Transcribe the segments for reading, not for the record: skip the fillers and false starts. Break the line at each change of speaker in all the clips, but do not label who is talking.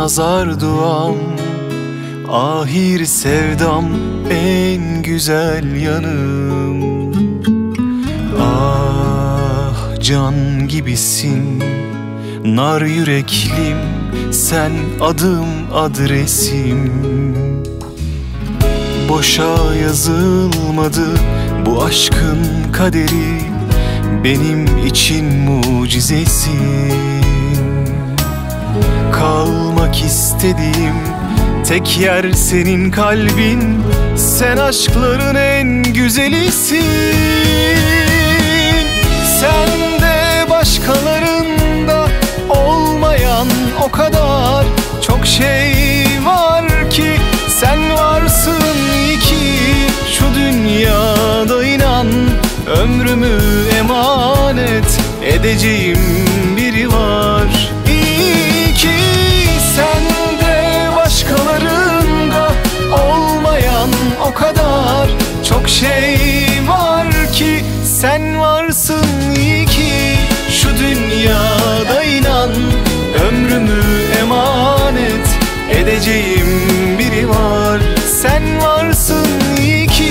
nazar duam, ahir sevdam, en güzel yanım. Ah can gibisin, nar yüreklim, sen adım adresim. Boşa yazılmadı bu aşkın kaderi, benim için mucizesin. Kalmak istediğim tek yer senin kalbin, sen aşkların en güzelisin. Sende başkalarında olmayan o kadar çok şey var ki, sen varsın iyi ki şu dünyada, inan ömrümü emanet edeceğim biri var. İyi ki sende başkalarında olmayan o kadar çok şey var ki, sen varsın iyi ki şu dünyada, inan ömrümü emanet edeceğim biri var. Sen varsın iyi ki.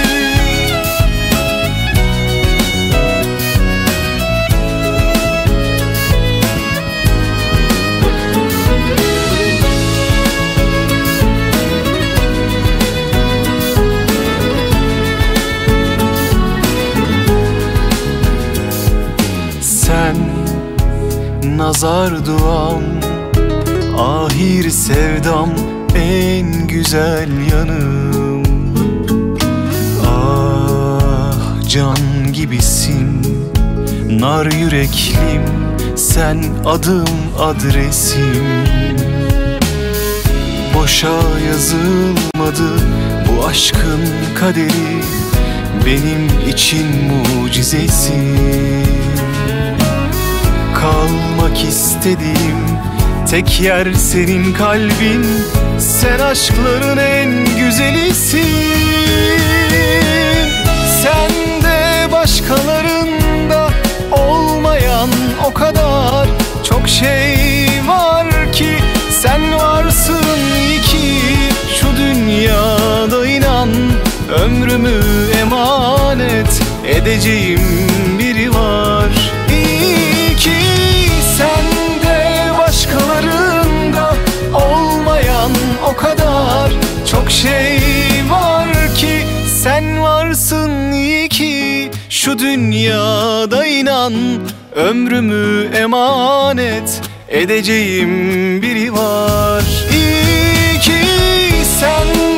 Sen nazar duam, ahir sevdam, en güzel yanım. Ah can gibisin, nar yüreklim, sen adım adresim. Boşa yazılmadı bu aşkın kaderi, benim için mucizesin. Kalmak istediğim tek yer senin kalbin, sen aşkların en güzelisin. Sende başkalarında olmayan o kadar çok şey var ki, sen varsın iyi ki şu dünyada, inan ömrümü emanet edeceğim biri var. İyi ki sende başkalarında olmayan o kadar çok şey var ki, sen varsın iyi ki şu dünyada, inan ömrümü emanet edeceğim biri var. İyi ki sen